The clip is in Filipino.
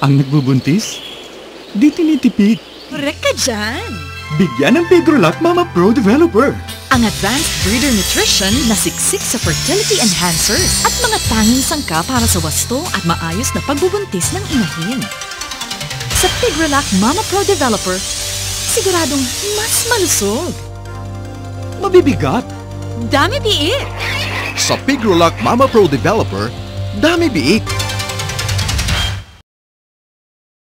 Ang nagbubuntis, di tinitipid. Correct ka dyan! Bigyan ng Pigrolac Mama Pro Developer. Ang advanced breeder nutrition na siksik sa fertility enhancers at mga tanging sangka para sa wasto at maayos na pagbubuntis ng inahin. Sa Pigrolac Mama Pro Developer, siguradong mas malusog. Mabibigat. Dami biik! Sa Pigrolac Mama Pro Developer, dami biik.